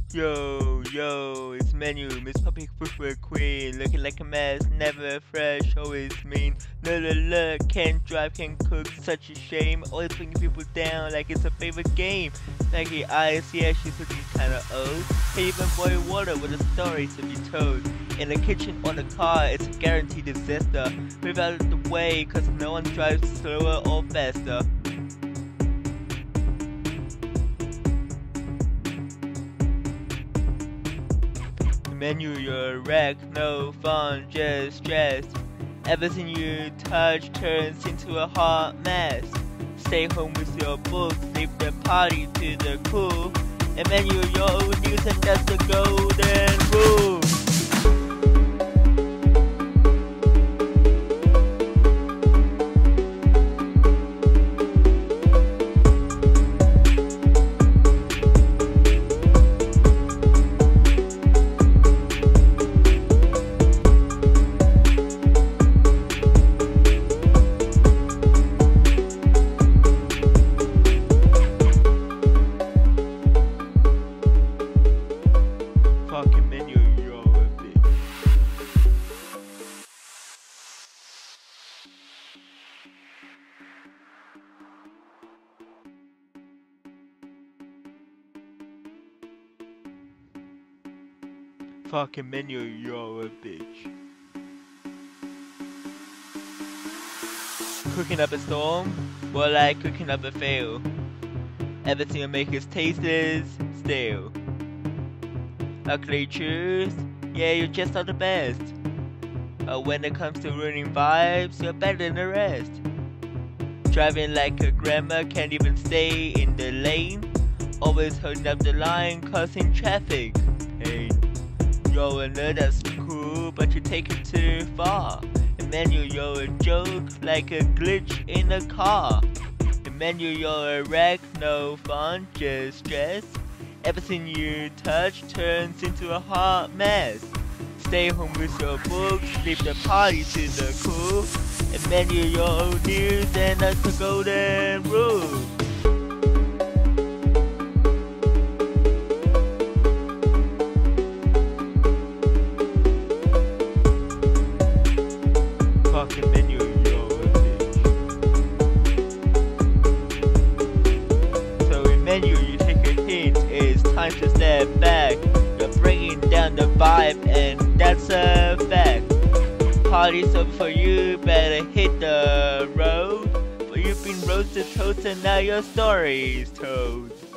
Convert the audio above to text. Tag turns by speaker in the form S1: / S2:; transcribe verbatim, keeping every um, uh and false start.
S1: Yo, yo, it's Emmanuel, Miss Public Footwear Queen. Looking like a mess, never fresh, always mean. No, no, look, can't drive, can't cook, such a shame. Always bringing people down like it's a favorite game. Like the eyes, yeah, she's looking kinda old. Can't even boil water with a story to be told. In the kitchen or the car, it's a guaranteed disaster. Move out of the way, cause no one drives slower or faster. Emmanuel, you're a wreck, no fun, just stress. Everything you touch turns into a hot mess. Stay home with your books, leave the party to the cool. Emmanuel, you're old news and that's the golden rule. Fucking Emmanuel, you're a bitch. Fucking Emmanuel, you're a bitch. Cooking up a storm? More like cooking up a fail. Everything you make is tasteless, stale. Ugly truth, yeah, you're just not the best. But when it comes to ruining vibes, you're better than the rest. Driving like a grandma, can't even stay in the lane. Always holding up the line, causing traffic pain. You're a nerd, that's cool, but you take it too far. Emmanuel, you're a joke, like a glitch in a car. Emmanuel, you're a wreck, no fun, just stress. Everything you touch turns into a hot mess. Stay home with your books, leave the party to the cool. Emmanuel, you're old news and that's the golden rule. Fucking Emmanuel, you're a bitch. So Emmanuel, you take a hint, it's time to step back. You're bringing down the vibe and that's a fact. Party's over for you, better hit the road. For you've been roasted, toast, and now your story's told.